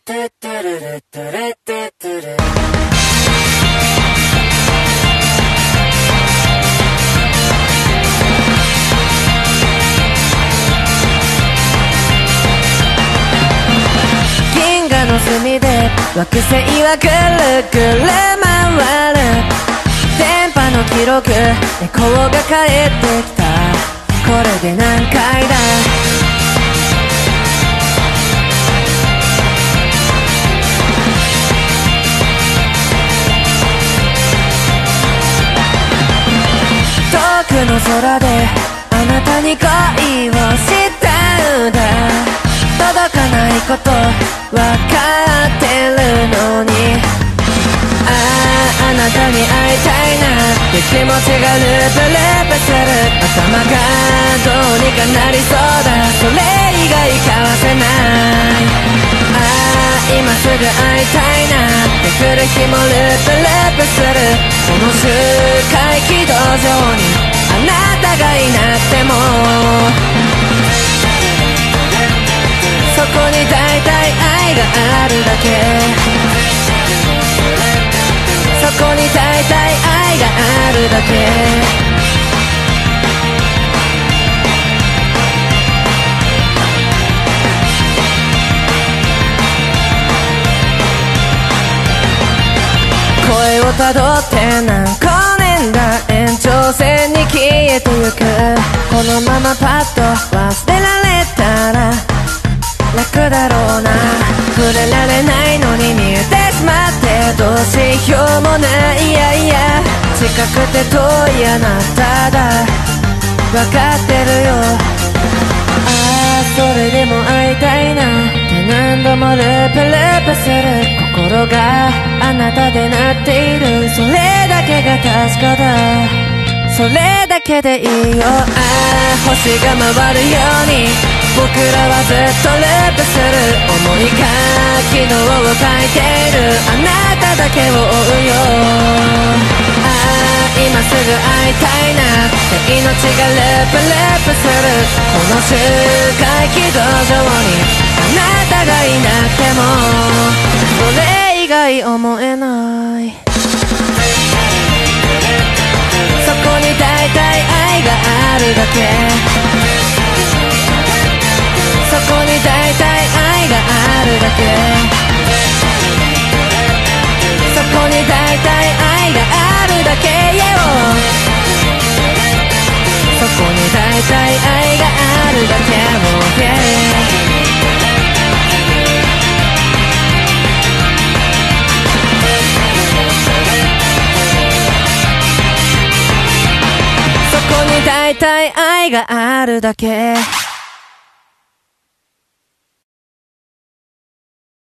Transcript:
銀河の隅で惑星はぐるぐる回る。電波の記録、猫が帰ってきた。これで何回だ。遠くの空であなたに恋をしたんだ。届かないことわかってるのに、あなたに会いたいなって気持ちがループループする。頭がどうにかなりそうだ。それ以外交わせない。今すぐ会いたいなって来る日もループループする。この周回軌道上にあなたがいなくても、そこに大体愛があるだけ。そこに大体愛があるだけ。声をたどって何光年だ延長線に消えてゆく。このままパッと忘れられたら楽だろうな。触れられないのに見えてしまってどうしようもない。いやいや近くて遠いあなただわかってるよ。それでも会いたいなって何度もループループする。心があなたで鳴っている。それだけが確かだ。それだけでいいよ。星が回るように僕らはずっとループする。思いが昨日を書いている。あなただけを追うよ。今すぐ会いたいなって命がループループする。この周回軌道上にあなたがいなくてもそれ以外思えない。そこに大体愛があるだけ。そこに大体愛があるだけ。そこに大体愛があるだけよ。そこに大体愛があるだけも、そこに大体愛があるだけ。